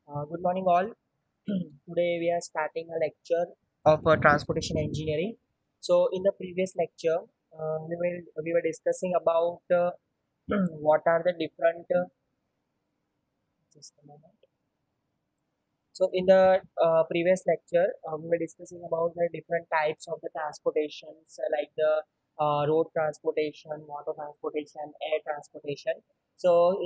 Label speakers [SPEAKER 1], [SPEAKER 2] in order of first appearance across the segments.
[SPEAKER 1] Good morning, all. Today we are starting a lecture of transportation engineering. So, in the previous lecture, we were discussing about what are the different. Just a moment. So, in the previous lecture, we were discussing about the different types of the transportations, like the road transportation, water transportation, air transportation. So,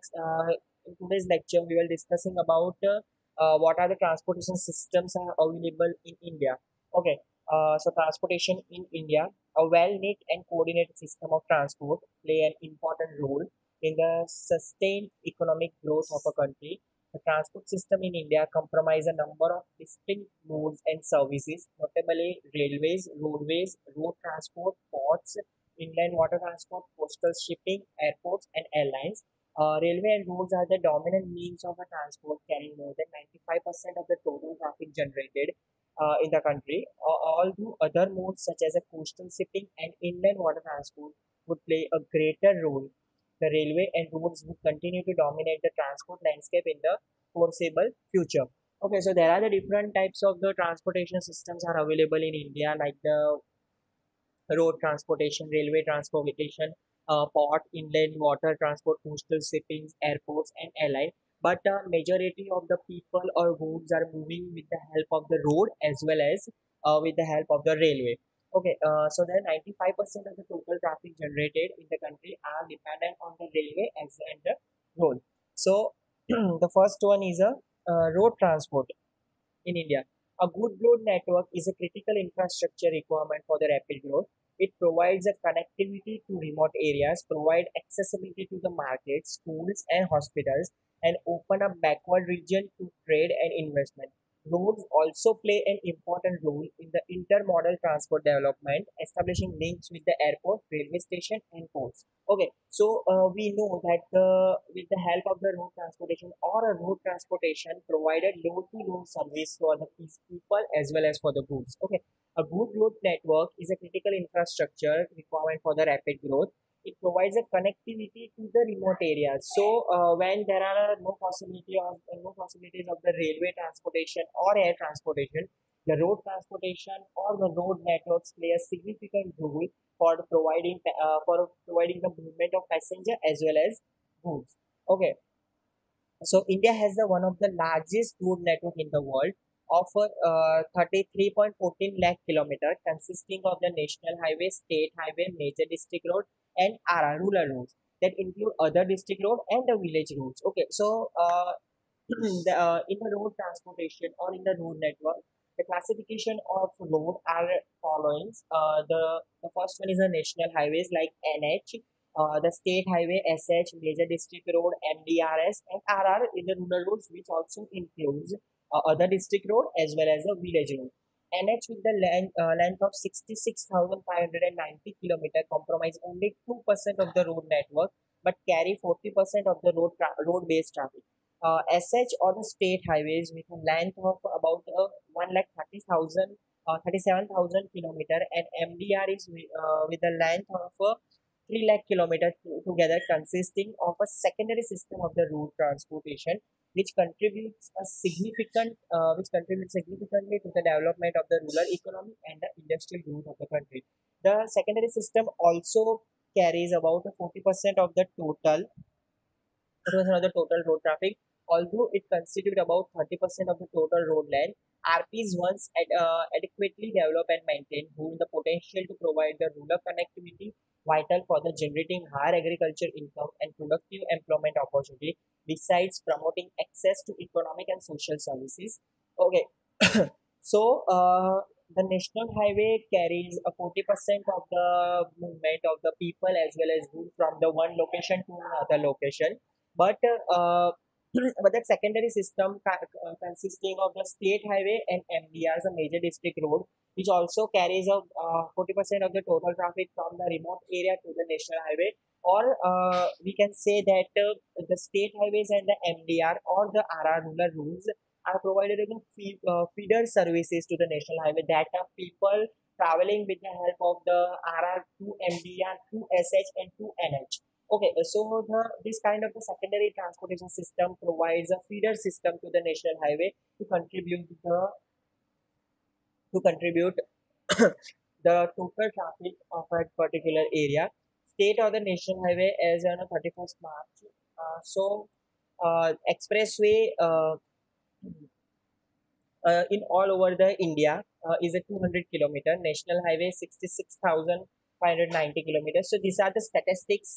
[SPEAKER 1] in today's lecture, we were discussing about what are the transportation systems are available in India. Okay, so transportation in India, a well-knit and coordinated system of transport play an important role in the sustained economic growth of a country. The transport system in India comprises a number of distinct modes and services, notably railways, roadways, road transport, ports, inland water transport, coastal shipping, airports, and airlines. Railway and roads are the dominant means of a transport, carrying more than 95% of the total traffic generated in the country. Although other modes such as a coastal shipping and inland water transport would play a greater role, the railway and roads will continue to dominate the transport landscape in the foreseeable future. Okay, so there are the different types of the transportation systems are available in India, like the road transportation, railway transportation, port, inland water transport, coastal shipping, airports, and airline. But majority of the people or goods are moving with the help of the road as well as with the help of the railway. Okay, so then 95% of the total traffic generated in the country are dependent on the railway as and the road. So the first one is a road transport in India. A good road network is a critical infrastructure requirement for the rapid growth. It provides a connectivity to remote areas, provide accessibility to the markets, schools, and hospitals, and open up backward region to trade and investment. Roads also play an important role in the intermodal transport development, establishing links with the airport, railway station, and ports. Okay, so we know that with the help of the road transportation or a road transportation provided load to load service for the people as well as for the goods. Okay, a good road network is a critical infrastructure requirement for the rapid growth. It provides a connectivity to the remote areas. So when there are no possibilities of the railway transportation or air transportation, the road transportation or the road networks play a significant role for providing the movement of passenger as well as goods. Okay, so India has the one of the largest road network in the world, offer 33.14 lakh kilometer, consisting of the national highway, state highway, major district road, and RR rural roads that include other district road and the village roads. Okay, so in the road transportation or in the road network, the classification of road are following. The first one is the national highways like NH, the state highway SH, major district road MDRS, and RR in the rural roads, which also includes other district road as well as the village road. NH with the length of 66,590 kilometer comprise only 2% of the road network but carry 40% of the road based traffic. SH or the state highways with a length of about 1,30,000 37,000 kilometer, and MDR is with a length of 3 lakh kilometers together, consisting of a secondary system of the road transportation which contributes significantly to the development of the rural economy and the industrial growth of the country. The secondary system also carries about 40% of the total road traffic. Although it constitutes about 30% of the total road length, RPs once adequately developed and maintained hold the potential to provide the rural connectivity vital for the generating higher agriculture income and productive employment opportunity, besides promoting access to economic and social services. Okay, so the national highway carries a 40% of the movement of the people as well as goods from the one location to another location, but but that secondary system consisting of the state highway and MDR, the major district road, which also carries a 40% of the total traffic from the remote area to the national highway. Or we can say that the state highways and the MDR or the RR rural routes are provided in feeder services to the national highway that are people traveling with the help of the RR to MDR to SH and to NH. Okay, so this kind of the secondary transportation system provides a feeder system to the national highway to contribute the total traffic of a particular area, state or the national highway as on 31st March. Expressway in all over the India is a 200 kilometer, national highway 66,590 kilometers. So these are the statistics.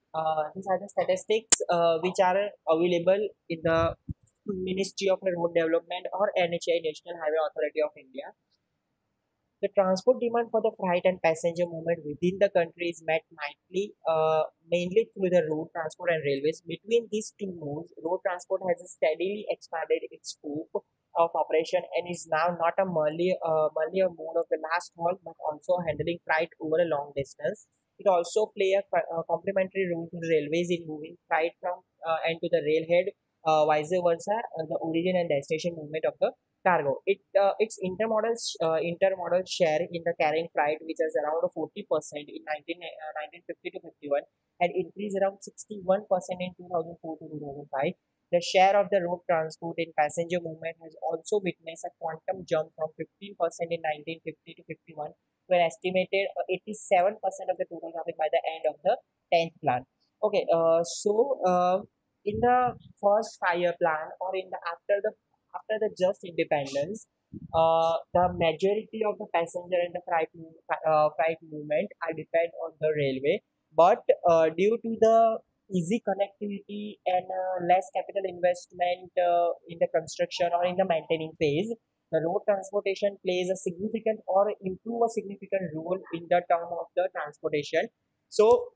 [SPEAKER 1] Which are available in the Ministry of Road Development or NHAI, National Highway Authority of India. The transport demand for the freight and passenger movement within the country is met mainly through the road transport and railways. Between these two modes, road transport has steadily expanded its scope of operation and is now not merely a mode of the last haul, but also handling freight over a long distance. It also play a complementary role to the railways in moving freight from and to the railhead, vice versa, the origin and destination movement of the cargo. Its intermodal share in the carrying freight, which is around 40% in 1950 to 51, had increased around 61% in 2004 to 2005. The share of the road transport in passenger movement has also witnessed a quantum jump from 15% in 1950 to 51 to an estimated 87% of the total traffic by the end of the 10th plan. Okay, in the first 5 year plan or in the after the just independence, the majority of the passenger and the freight movement are depend on the railway. But due to the easy connectivity and less capital investment in the construction or in the maintaining phase, the road transportation plays a significant or improve a significant role in the term of the transportation. So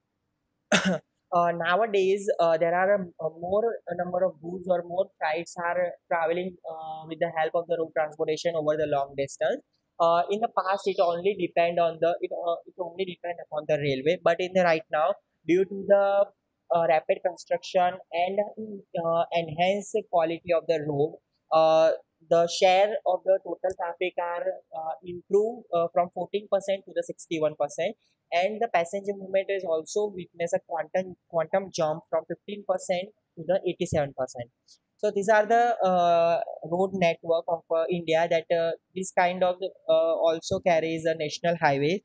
[SPEAKER 1] nowadays there are a more a number of goods or more flights are traveling with the help of the road transportation over the long distance. In the past it only depend upon the railway, but in the right now, due to the rapid construction and enhanced quality of the road, the share of the total traffic are improved from 14% to the 61%, and the passenger movement is also witness a quantum jump from 15% to the 87%. So these are the road network of India that this kind of also carries a national highway.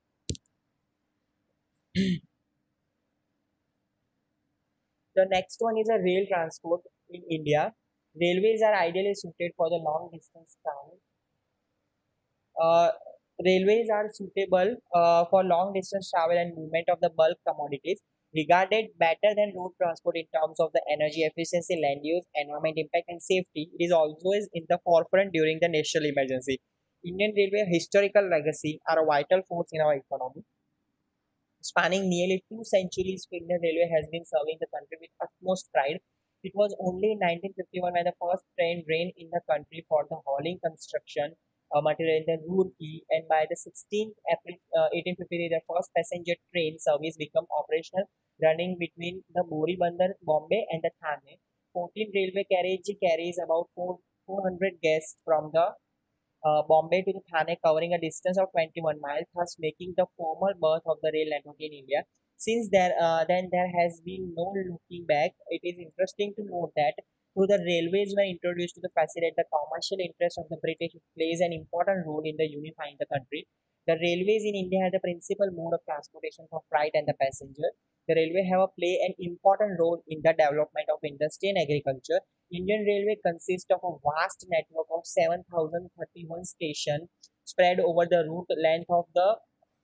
[SPEAKER 1] The next one is a rail transport in India. Railways are ideally suited for the long distance travel. uh, Railways are suitable for long distance travel and movement of the bulk commodities, regarded better than road transport in terms of the energy efficiency, land use, environment impact, and safety. It is always in the forefront during the national emergency. Indian Railway historical legacy are a vital force in our economy. Spanning nearly 2 centuries, Indian Railway has been serving the country with utmost pride. It was only in 1951 when the first train ran in the country for the hauling construction material in the Roorkee, and by the 16th April 1853, the first passenger train service became operational, running between the Boribandar, Bombay, and the Thane. 14 railway carriage carries about 400 guests from the Bombay to Thane, covering a distance of 21 miles, thus making the formal birth of the rail network in India. Since then there has been no looking back. It is interesting to note that through the railways were introduced to the facilitate the commercial interest of the British, it plays an important role in the unifying the country. The railways in India are the principal mode of transportation for freight and the passenger. The railway have a play an important role in the development of industry and agriculture. Indian Railway consists of a vast network of 7,031 stations spread over the route length of the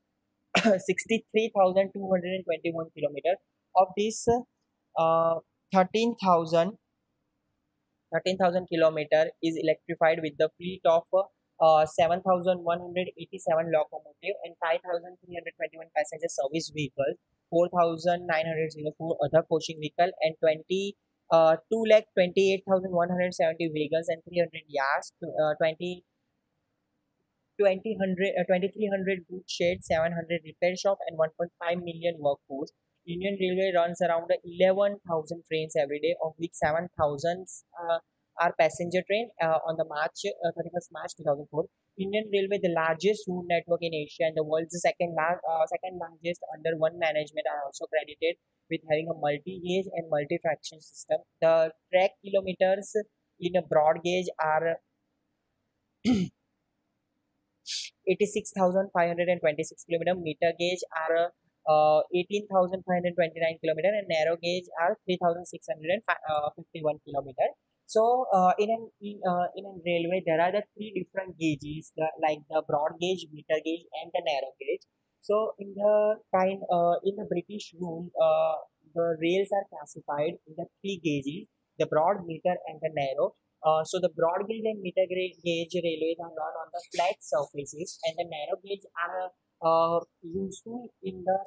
[SPEAKER 1] 63,221 kilometers. Of this, uh, 13,000 kilometer is electrified with the fleet of 7,187 locomotive and 5,321 passenger service vehicles, 4,904 other coaching vehicle, and 2 lakh 28,170 vehicles and 300 yards, 2,300 goods shed, 700 repair shop, and 1.5 million workforce. Indian Railway runs around 11,000 trains every day, of which 7,000 are passenger train on the 31st March 2004. Indian Railway, the largest route network in Asia and the world's second largest under one management, are also credited with having a multi-gauge and multi-fraction system. The track kilometers in a broad gauge are 86,526 kilometer. Meter gauge are 18,529 kilometer, and narrow gauge are 3,651 kilometer. So in a railway, there are the three different gauges, like the broad gauge, meter gauge, and the narrow gauge. So in the British rule, the rails are classified in the three gauges: the broad, meter, and the narrow. So the broad gauge and meter gauge railways are run on the flat surfaces, and the narrow gauge are useful in the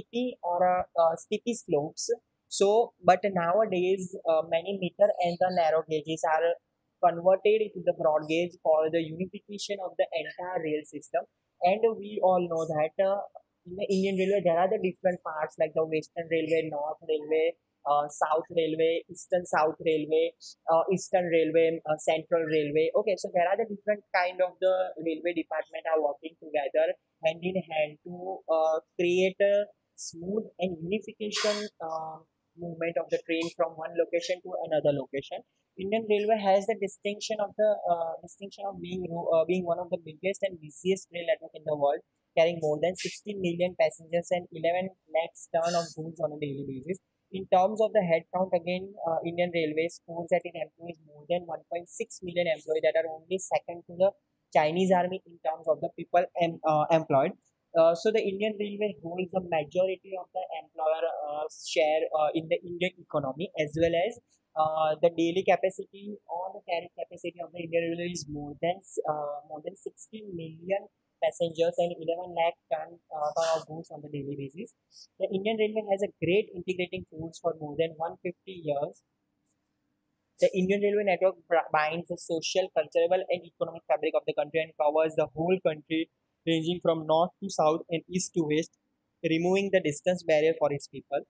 [SPEAKER 1] steepy slopes. So, but nowadays, many meter and the narrow gauges are converted into the broad gauge for the unification of the entire rail system. And we all know that in the Indian Railway, there are the different parts like the Western Railway, North Railway, South Railway, Eastern South Railway, Eastern Railway, Central Railway. Okay, so there are the different kind of the railway department are working together hand in hand to create a smooth and unification movement of the train from one location to another location. Indian Railway has the distinction of being one of the biggest and busiest rail network in the world, carrying more than 16 million passengers and 11 lakhs ton of goods on a daily basis. In terms of the headcount, again, Indian Railways scores that it employs more than 1.6 million employees, that are only second to the Chinese Army in terms of the people employed. So the Indian Railway holds the majority of the employer share in the Indian economy, as well as the daily capacity or the carrying capacity of the Indian Railway is more than 16 million passengers and 11 lakh ton of goods on the daily basis. The Indian Railway has a great integrating force for more than 150 years. The Indian Railway network binds the social, cultural, and economic fabric of the country and covers the whole country, ranging from north to south and east to west, removing the distance barrier for its people.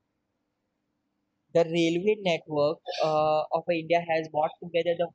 [SPEAKER 1] The railway network of India has brought together the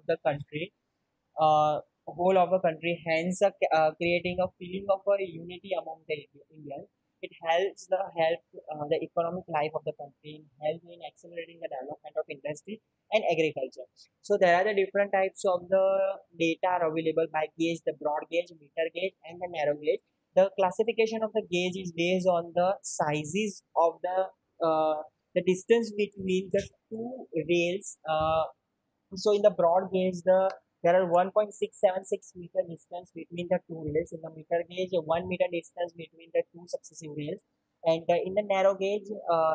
[SPEAKER 1] uh, whole of a country, hence creating a feeling of a unity among the Indians. It help the economic life of the country, help in accelerating the development of industry and agriculture. So there are the different types of the data are available by gauge: the broad gauge, meter gauge, and the narrow gauge. The classification of the gauge is based on the sizes of the distance between the two rails. So in the broad gauge, there are 1.676 meter distance between the two rails. In the meter gauge, 1 meter distance between the two successive rails. And in the narrow gauge,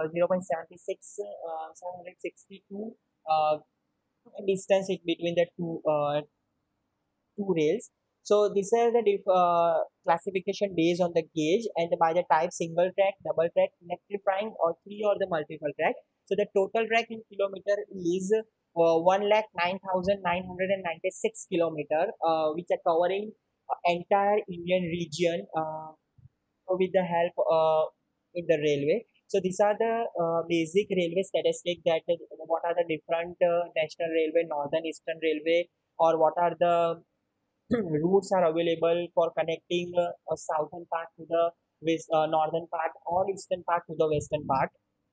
[SPEAKER 1] 762 uh, distance between the two rails. So these are the classification based on the gauge and by the type: single track, double track, electrifying, or three or the multiple track. So the total track in kilometer is 1,09,996 kilometer, which are covering entire Indian region with the help in the railway. So these are the basic railway statistics, that what are the different national railway, northern, eastern railway, or what are the routes are available for connecting a southern part to the northern part, or eastern part to the western part.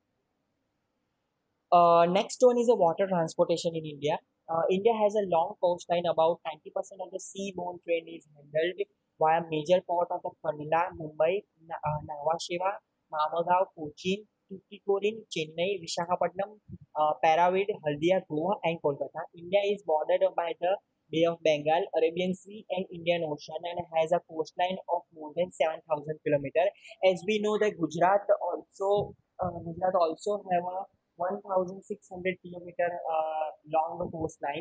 [SPEAKER 1] Next one is a water transportation in India. India has a long coastline. About 90% of the seaborne trade is handled via major port of the Kandla, Mumbai, Nhava Sheva, Mamagaon, Cochin, Tuticorin, Chennai, Visakhapatnam, Paravid, Haldia, Goa, and Kolkata. India is bordered by the Bay of Bengal, Arabian Sea, and Indian Ocean, and has a coastline of more than 7,000 kilometers. As we know that Gujarat also have a 1,600 kilometer long coastline.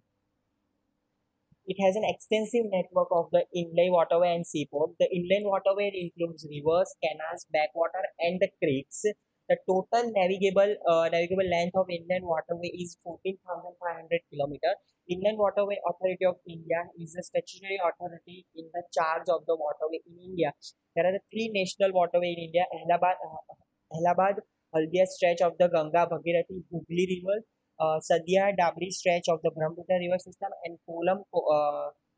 [SPEAKER 1] It has an extensive network of the inland waterway and seaport. The inland waterway includes rivers, canals, backwater, and the creeks. The total navigable length of inland waterway is 14,500 kilometers. Inland Waterway Authority of India is the statutory authority in the charge of the waterway in India. There are the three national waterway in India: Allahabad Haldia stretch of the Ganga Bhagirathi Hooghly River, Sadia Dabri stretch of the Brahmaputra river system, and Kollam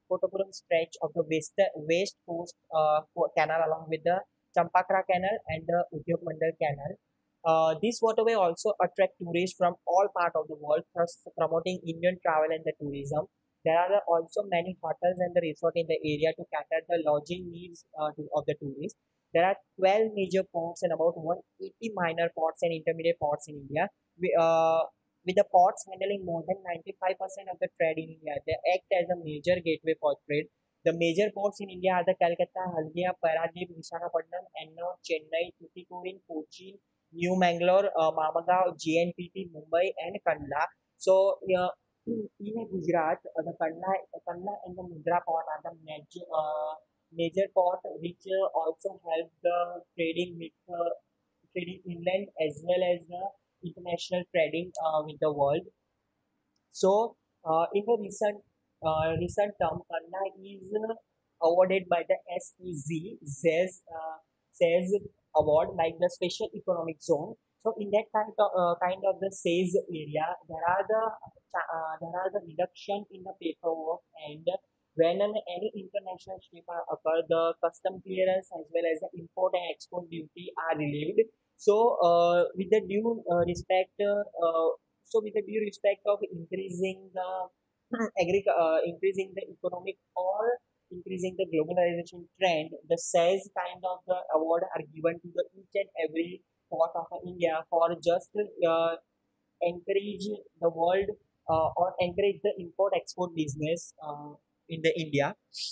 [SPEAKER 1] Kottapuram stretch of the west coast canal along with the Champakra Canal and the Udyog Mandal Canal. This waterway also attract tourists from all parts of the world, thus promoting Indian travel and the tourism. There are also many hotels and the resort in the area to cater the lodging needs of the tourists. There are 12 major ports and about 180 minor ports and intermediate ports in India. We, with the ports handling more than 95% of the trade in India, they act as a major gateway for trade. The major ports in India are the Calcutta, Haldia, Paradip, Visakhapatnam, Ennore, Chennai, Tuticorin, Kochi, New Mangalore, Mamagaon, JNPT, Mumbai, and Kandla. So, in Gujarat, the Kandla and the Mundra port are the major port which also help the trading with trading inland as well as the international trading with the world. So, in the recent term, Kanna is awarded by the SEZ SEZ award like the Special Economic Zone. So, in that kind of the SEZ area, there are the reduction in the paperwork and when any international ship occur, the custom clearance as well as the import and export duty are relieved. So, with the due respect with the due respect of increasing the increasing the economic or increasing the globalization trend, the sales kind of the award are given to the each and every part of India for just encourage the world or encourage the import export business in the India.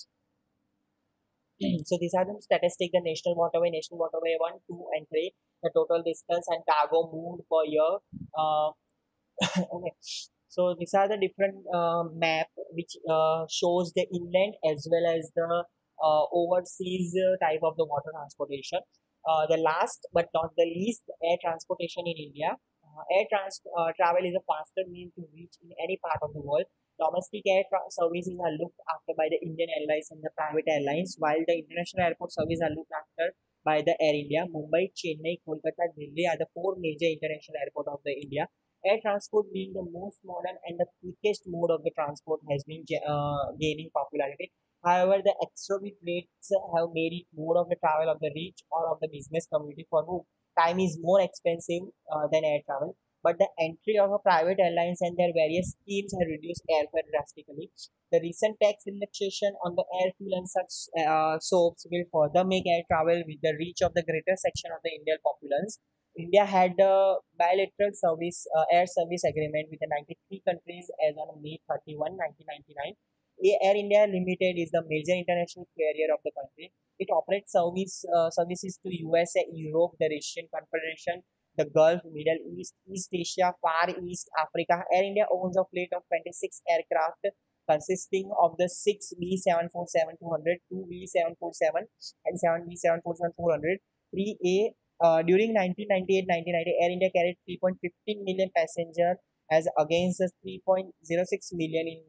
[SPEAKER 1] So these are the statistics: the national waterway one, two, and three, the total distance and cargo moved per year. Uh, okay. So these are the different map which shows the inland as well as the overseas type of the water transportation. The last but not the least, air transportation in India. Travel is a faster means to reach in any part of the world. Domestic services are looked after by the Indian Airlines and the private airlines, while the international airport service are looked after by the Air India. Mumbai, Chennai, Kolkata, Delhi are the four major international airports of the India. Air transport being the most modern and the quickest mode of the transport has been gaining popularity. However, the exorbitant rates have made it more of the travel of the rich or of the business community for whom time is more expensive than air travel. But the entry of a private airlines and their various schemes have reduced airfare drastically. The recent tax relaxation on the air fuel and such soaps will further make air travel with the reach of the greater section of the Indian populace. India had a bilateral air service agreement with the 93 countries as on May 31, 1999. Air India Limited is the major international carrier of the country. It operates services to USA, Europe, the Russian Confederation, the Gulf, Middle East, East Asia, Far East, Africa. Air India owns a fleet of 26 aircraft consisting of the 6 B747-200, 2 B747 and 7 B747-400, 3A. During 1998-1990, Air India carried 3.15 million passengers as against the 3.06 million in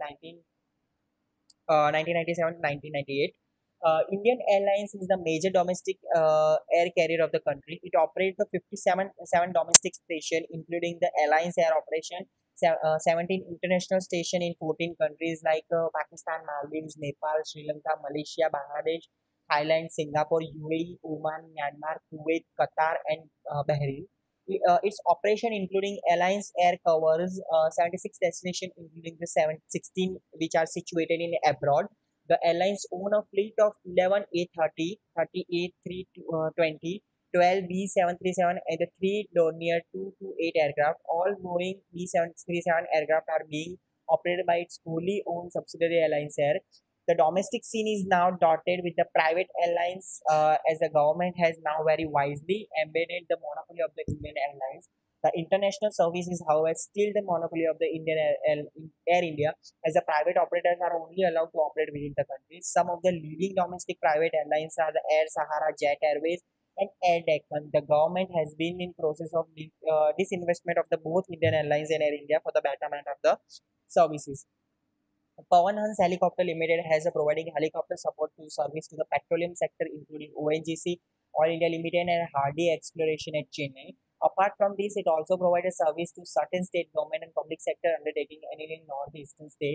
[SPEAKER 1] 1997-1998. Indian Airlines is the major domestic air carrier of the country. It operates the 57 seven domestic stations, including the Alliance Air Operation, 17 international stations in 14 countries like Pakistan, Maldives, Nepal, Sri Lanka, Malaysia, Bangladesh, Thailand, Singapore, UAE, Oman, Myanmar, Kuwait, Qatar, and Bahrain. Its operation, including Alliance Air, covers 76 destinations, including the 16 which are situated in abroad. The airlines own a fleet of 11 A330, 30 A320, 12 B737, and the 3 Dornier 228 aircraft. All Boeing B737 aircraft are being operated by its wholly owned subsidiary Airlines Air. The domestic scene is now dotted with the private airlines as the government has now very wisely embedded the monopoly of the Indian Airlines. The international services, however, still the monopoly of the Air India, as the private operators are only allowed to operate within the country. Some of the leading domestic private airlines are the Air Sahara, Jet Airways, and Air Deccan. The government has been in process of disinvestment of the both Indian Airlines and Air India for the betterment of the services. Pawan Hans Helicopter Limited has a providing helicopter support to service to the petroleum sector, including ONGC, Oil India Limited, and Hardy Exploration at Chennai. Apart from this, it also provides service to certain state government and public sector undertaking in northeastern state.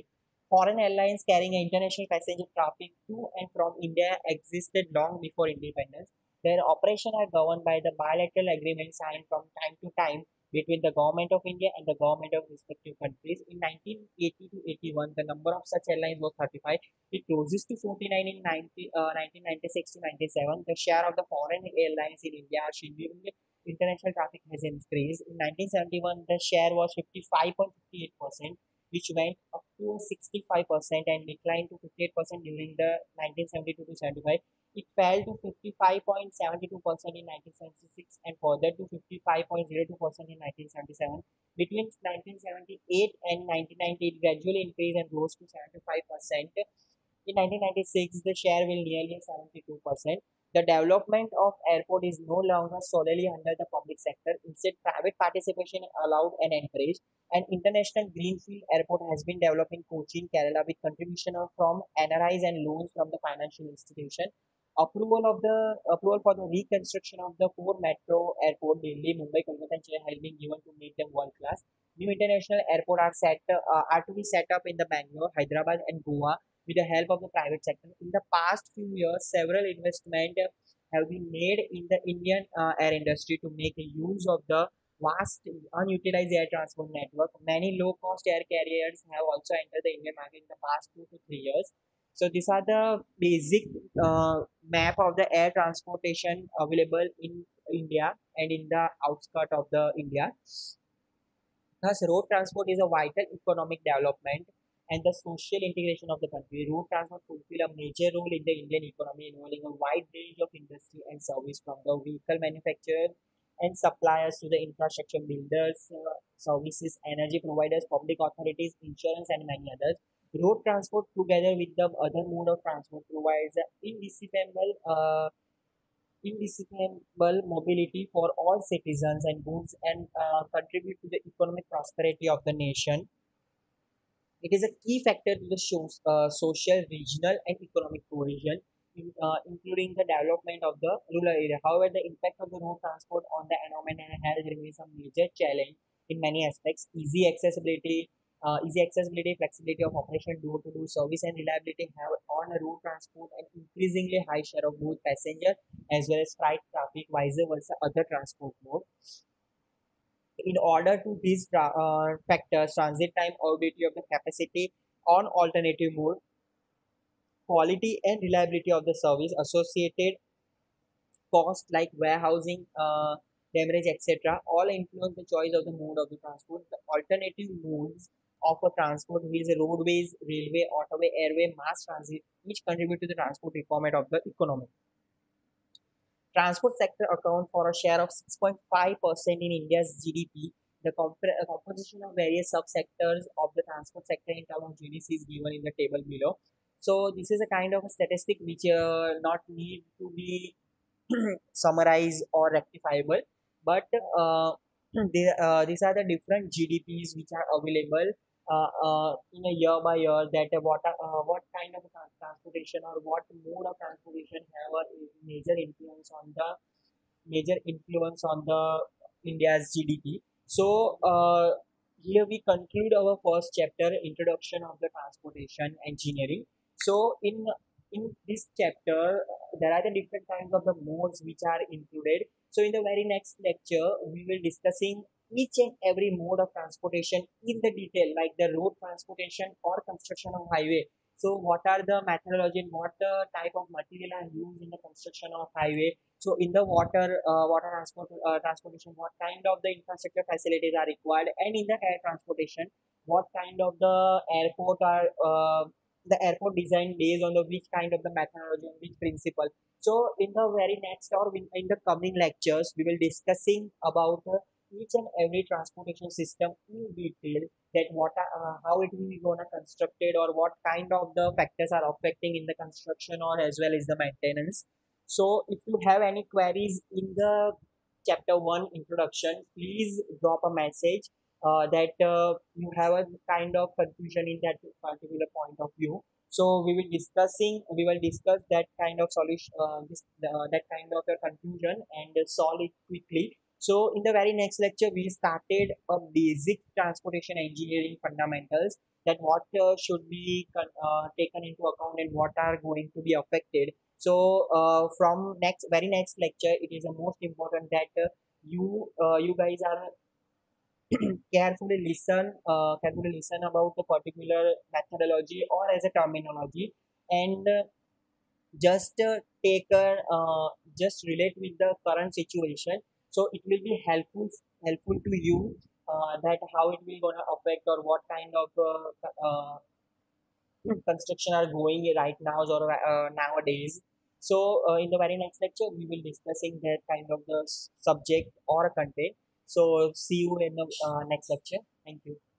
[SPEAKER 1] Foreign airlines carrying international passenger traffic to and from India existed long before independence. Their operations are governed by the bilateral agreements signed from time to time between the government of India and the government of respective countries. In 1980 to 81, the number of such airlines was 35. It roses to 49 in 1996 to 97. The share of the foreign airlines in India scheduling international traffic has increased. In 1971, the share was 55.58%, which went up to 65% and declined to 58% during the 1972 to 75. It fell to 55.72% in 1976 and further to 55.02% in 1977. Between 1978 and 1990, it gradually increased and rose to 75%. In 1996, the share will nearly 72%. The development of airport is no longer solely under the public sector. Instead, private participation is allowed and encouraged. An international greenfield airport has been developed in Kochi, Kerala, with contribution from NRIs and loans from the financial institution. Approval for the reconstruction of the four metro airport Delhi, Mumbai, Kolkata, and Chennai has been given to make them world class. New international airport are to be set up in the Bangalore, Hyderabad, and Goa with the help of the private sector. In the past few years, several investments have been made in the Indian air industry to make use of the vast unutilized air transport network. Many low-cost air carriers have also entered the Indian market in the past 2 to 3 years. So these are the basic map of the air transportation available in India and in the outskirts of the India. Thus, road transport is a vital economic development and the social integration of the country. Road transport fulfill a major role in the Indian economy, involving a wide range of industry and service from the vehicle manufacturers and suppliers to the infrastructure builders, services, energy providers, public authorities, insurance, and many others. Road transport, together with the other mode of transport, provides indispensable mobility for all citizens and goods and contribute to the economic prosperity of the nation. It is a key factor to the social, regional, and economic cohesion, including the development of the rural area. However, the impact of the road transport on the environment and health remains a major challenge in many aspects. Easy accessibility, flexibility of operation, door-to-door service, and reliability have on a road transport an increasingly high share of both passenger as well as freight traffic, vice versa other transport mode. In order to these factors, transit time, availability of the capacity on alternative mode, quality and reliability of the service, associated cost like warehousing, demurrage, etc., all influence the choice of the mode of the transport. The alternative modes of a transport, means roadways, railway, automobile, airway, mass transit, each contribute to the transport requirement of the economy. Transport sector account for a share of 6.5% in India's GDP. The composition of various subsectors of the transport sector in terms of GDP is given in the table below. So this is a kind of a statistic which not need to be summarized or rectifiable, but these are the different GDPs which are available in a year by year, that what kind of transportation or what mode of transportation have a major influence on the India's GDP. So here we conclude our first chapter, introduction of the transportation engineering. So in this chapter, there are the different kinds of the modes which are included. So in the very next lecture, we will discussing each and every mode of transportation in the detail, like the road transportation or construction of highway. So what are the methodology and what type of material are used in the construction of highway? So in the transportation, what kind of the infrastructure facilities are required, and in the air transportation, what kind of the airport design based on the which kind of the methodology and which principle. So in the very next or in the coming lectures, we will discussing about each and every transportation system in detail, that how it will be gonna constructed or what kind of the factors are affecting in the construction or as well as the maintenance. So if you have any queries in the chapter 1 introduction, please drop a message that you have a kind of confusion in that particular point of view. So we will discuss that kind of solution, that kind of a confusion and solve it quickly. So in the very next lecture, we started a basic transportation engineering fundamentals. that what should be taken into account and what are going to be affected. So from next very next lecture, it is the most important that you guys are carefully listen about the particular methodology or as a terminology, and just take just relate with the current situation. So it will be helpful to you, that how it will gonna affect or what kind of construction are going right now or nowadays. So in the very next lecture we will discussing that kind of the subject or content. So see you in the next lecture. Thank you.